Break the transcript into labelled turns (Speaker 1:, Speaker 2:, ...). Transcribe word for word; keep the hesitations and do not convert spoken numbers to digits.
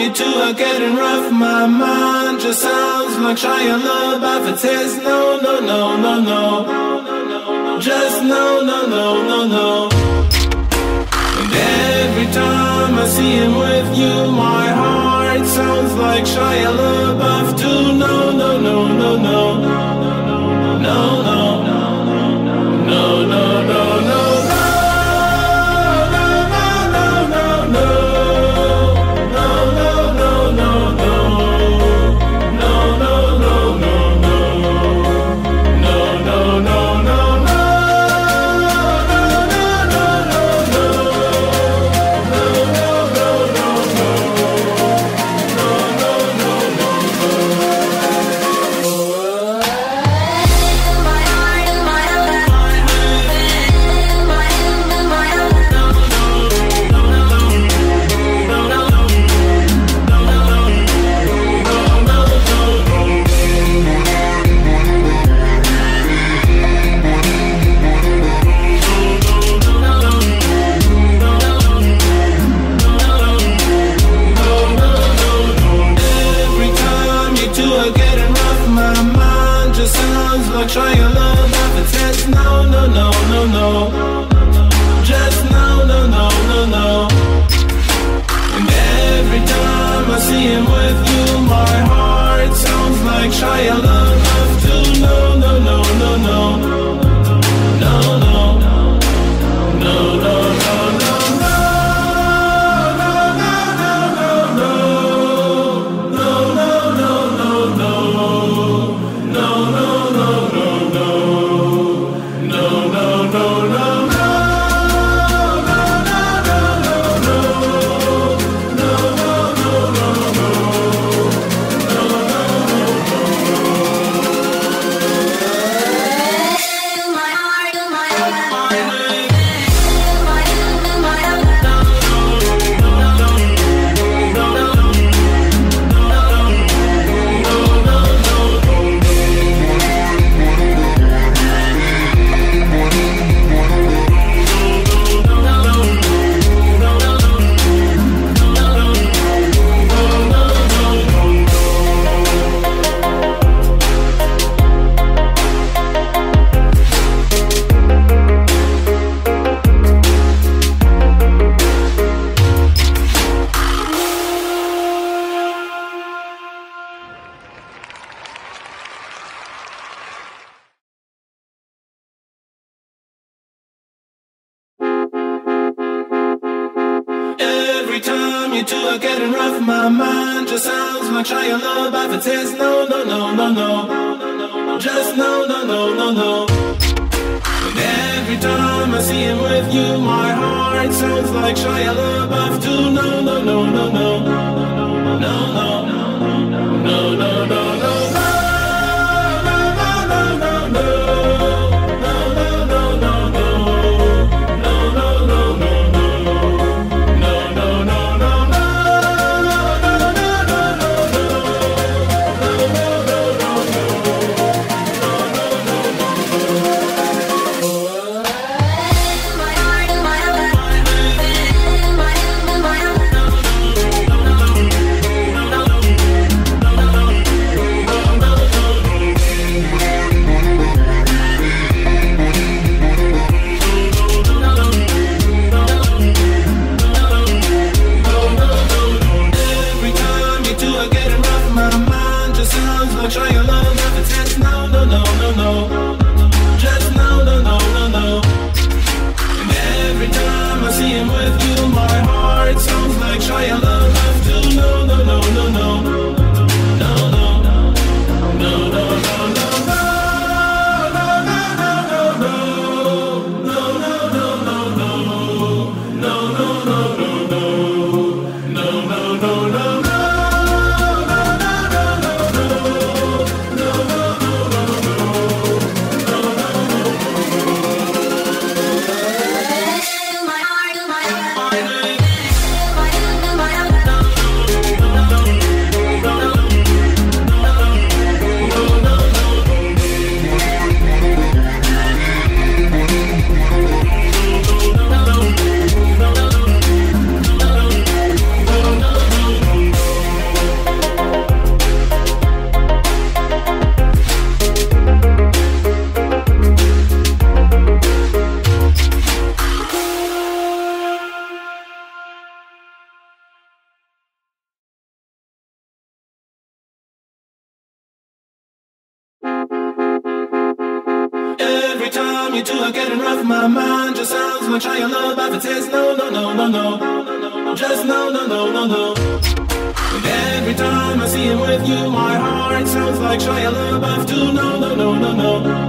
Speaker 1: you two are getting rough, my mind just sounds like Shia LaBeouf. It says no, no, no, no, no, just no, no, no, no, no. And every time I see him with you, my heart sounds like Shia LaBeouf too. No, no, no, no, no, no, no, no, no, no, no, no. Shia LaBeouf, it says no, no, no, no, no, just no, no, no, no, no. And every time I see him with you, my heart sounds like Shia LaBeouf too. No, no, no, no, no, no, no, no, no, no, no. My mind just sounds like Shia LaBeouf. It says no, no, no, no, no, just no, no, no, no, no. And every time I see him with you, my heart sounds like Shia LaBeouf too. No, no, no, no, no, no, no, no, no, no, no, no. you two are getting rough. My mind just sounds like Shia LaBeouf. It says no, no, no, no, no. Just no, no, no, no, no. And every time I see him with you, my heart sounds like Shia LaBeouf too. No, no, no, no, no.